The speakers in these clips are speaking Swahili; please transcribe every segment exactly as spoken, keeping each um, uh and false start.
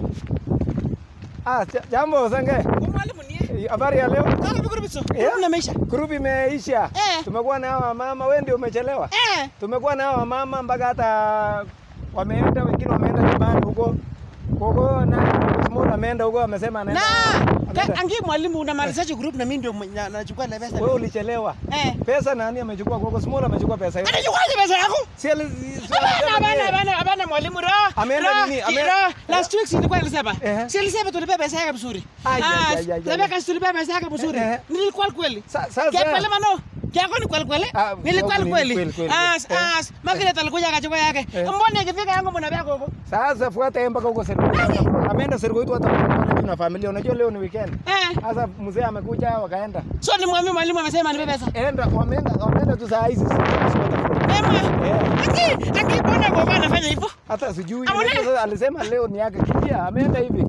Ah, jambo Senge. Mwalimu ni? Habari ya leo? Kaka grupu hizo. Grupu imeisha. Grupu imeisha. Eh. Tumekuwa na hawa mama, wewe ndio umechelewa. Eh. Tumekuwa na hawa mama mpaka hata wameenda, wengine wameenda nyumbani huko. Huko na Small ameenda huko, amesema anaenda. Na angi mwalimu unamalizaje group na mimi ndio nachukua na pesa. Wewe ulichelewa. Eh. Pesa nani amechukua? Huko Small amechukua pesa hiyo. Anachukua pesa yako? Si ali Bana bana bana mwalimu ro. Ameenda nini? Ameenda last week silikuwa nilisema. Eh. Si nilisema tulipe pesa yake vizuri. Ah, Rebecca tulipe pesa yake vizuri. Nilikuwa kweli. Sasa Kia pale mano. Yako ni kweli kweli? Nilikuwa kweli. As as Margaret alikuja akachukua yake. Mbona ikifika yangu mbona yako huko? Sasa fuata mpaka huko Serikali. Ameenda Serikali hata na familia. Unajua leo ni weekend. Sasa mzee amekuja wakaenda. So ni mwalimu mwalimu amesema nipe pesa. Enda wameenda wameenda tu saa hizi. Ema. Aki aki mbona gogo anafanya hivyo? Hata sijui. Sasa alisema leo ni yake. Kia ameenda hivi.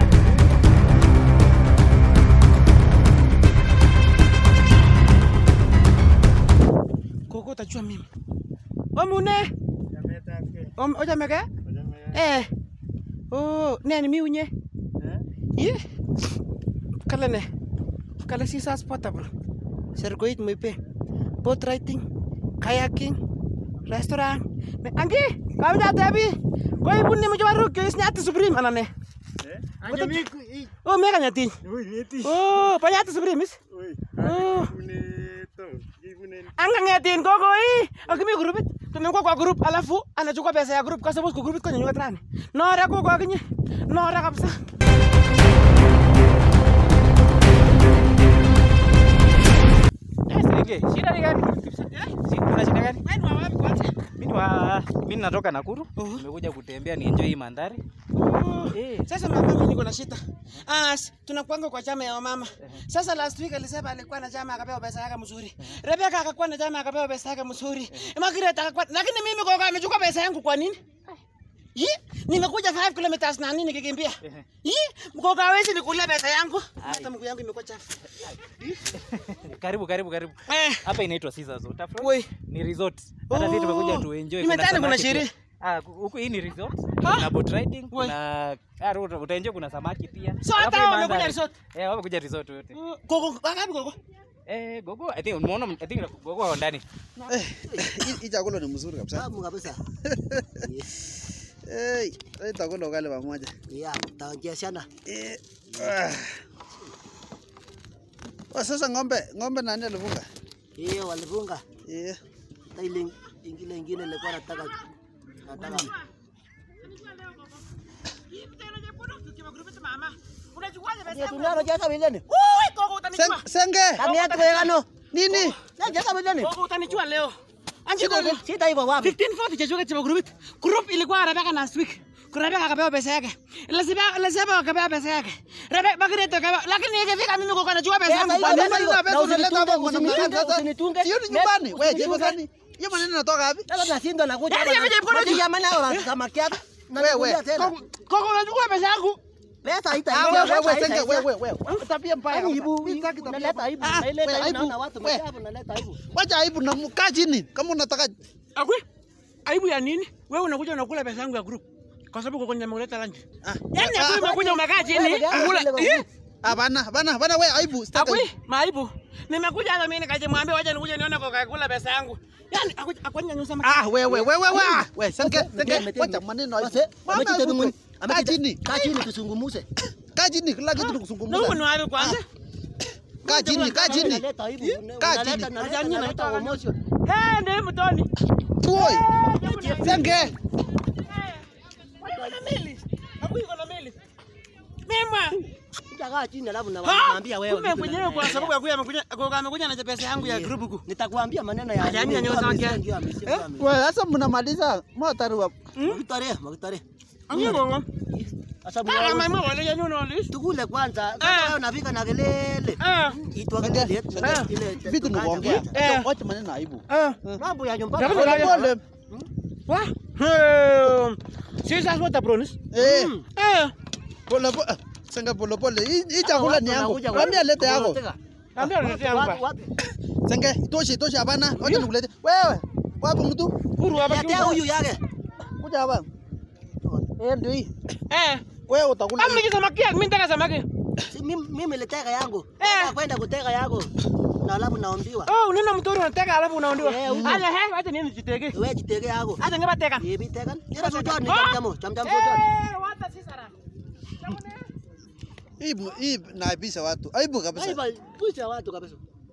Koko tajua mimi. Omune. Om oja mega? Eh. Oh, nani mi unye? Eh? Ye. Kala ne. Kala si sa portable. Sergoit muipe. Boat riding, kayaking, restaurant. Anggi, kami dah tapi. Kau ibu ni macam baru ke nyati supreme mana ne? Eh? Anja mi. Oh, mereka nyati. Oh, panyati supreme is? Oh. Anga ngatin koko hii. Akimi grup it. Tumekuwa kwa group alafu anachukua pesa ya group kwa sababu kwa group kwenye nyuga trani. Nora koko akinye. Nora kabisa. Senge, shida ni gani? Kuna shida gani? Wewe ni wapi kwanza? Mimi wa mimi natoka Nakuru. Nimekuja kutembea ni enjoy mandhari. Eh, sasa mama mimi niko na shida. As tunakuanga kwa chama ya mama. Sasa last week alisema alikuwa na chama akapewa pesa yake mzuri. Rebecca akakuwa na chama akapewa pesa yake mzuri. Margaret akakuwa lakini mimi kwa amechukua pesa yangu kwa nini? Yi, nimekuja five kilometers na nini nikikimbia. Yi, mkoka hawezi nikulia pesa yangu. Hata mguu yangu imekuwa chafu. Karibu karibu karibu. Hapa inaitwa Caesars. Oi, ni resort. Hata sisi tumekuja tu enjoy. Nimetana kuna sherehe. Ah, huku hii ni resort. Kuna boat riding, kuna ah, utaenjoy kuna samaki pia. So hata wamekuja resort. Eh, wamekuja resort wote. Gogo, ngapi gogo? Eh, gogo, I think umeona I think gogo wao ndani. Eh, hii chakula ni mzuri kabisa. Tamu kabisa. Eh, hii chakula ukale pamoja. Yeah, tawakia sana. Eh. Wa sasa ng'ombe, ng'ombe nani alifunga? Eh, walifunga. Eh. Ile ingine ingine ilikuwa nataka nataka. Tunalo jaza milioni. Oi, gogo utanichua. Senge. Kami yako yano. Nini? Na jaza milioni. Gogo utanichua leo. Anji gogo. Sita hivyo wapi? fifteen forty chechoka chama group. Group ilikuwa Rebecca last week. Rebecca akapewa pesa yake. Lazima lazima akapewa pesa yake. Rebecca Margaret akapewa lakini ikifika mimi gogo anachukua pesa yangu. Kwa nini unaleta pesa unaleta hapa kwa namna gani sasa? Usinitunge. Sio nyumbani. Wewe jibu gani? Hiyo maneno yanatoka wapi? Sasa nashinda nakuja. Yaani yameje Ya maana wala kama kiatu. Wewe. Gogo unachukua pesa yangu. Pesa haita. Wewe Senge, wewe wewe. Tabia mbaya. Unaleta aibu. Unaleta aibu na watu mchafu unaleta aibu. Wacha aibu na mkaa chini kama unataka. Akwe? Aibu ya nini? Wewe unakuja unakula pesa yangu ya group. Kwa sababu uko nimeleta lunch. Yaani hapo umekuja umekaa chini unakula. Hapana, hapana, hapana wewe aibu. Akwe? Maibu. Nimekuja hata mimi nikaje mwambie wacha nikuje nione kwa kula pesa yangu. Yaani akwanya nyusa maka. Ah, wewe wewe wewe. Wewe Senge, Senge, wacha maneno hayo. Amekita mungu. Kaa chini. Kaa chini tusungumuse. Kaa chini kila kitu tukuzungumza. Ndio ni wapi kwanza? Kaa chini, kaa chini. Unaleta aibu. Kaa chini. Unaleta unaleta emotion. Eh, ndio mtoni. Boy. Senge. Wana meli. Akui wana meli. Mema. Kaa chini alafu nawaambia wewe. Kumbe mwenyewe kwa sababu ya kuja amekuja kwa amekuja na pesa yangu ya group huko. Nitakwambia maneno ya Yaani yanyoza wake. Wewe sasa mnamaliza motari wa Magitare, magitare. Ango. Sasa Kama mama wale yanyo noli. tukule kwanza. Kama unafika na kelele. Ah. Itwa kelele ile vitu ni kuongea. Wacha maneno aibu. Mambo ya nyumbani. Pole. Wa? Sasa what promise? Eh. Eh. Pole pole. Senge pole pole. Hii chakula ni yangu. Mwambie lete yako. Ambia lete yangu. Senge, tosha tosha hapana. Wacha nikulete. Wewe. Wapi mtu? Kuru hapa Letea huyu yake. Kuja hapa. Eh ndio hii. Eh. Wewe utakula. Kama ni samaki, mimi nataka samaki. Si mimi mimi niliteka yangu. Eh. Nataka kwenda kuteka yako. Na alafu naombiwa. Oh, unaona mtori unateka alafu unaondoa. Eh, huko. Ala he, acha nini jiteke. Wewe jiteke yako. Acha ngeba teka. Yebi teka. Nira sojo ni Ah! chamchamo, chamchamo sojo. Eh, wacha si sara. Hii hii naibisha watu. Aibu kabisa. Aiba, pucha watu kabisa.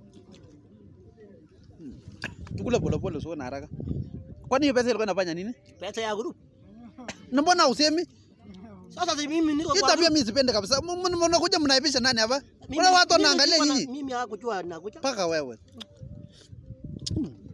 Tukule pole pole usio na haraka. Kwani hiyo pesa ilikuwa inafanya nini? Pesa ya group. Na mbona usemi? Sasa si mimi niko Hii kwa. tabia mimi sipendi kabisa. Mnakuja mnaibisha nani hapa? Mimi- Wala watu mimi wanaangalia niko na- nyinyi. Mimi hakujua nakuja. Paka wewe.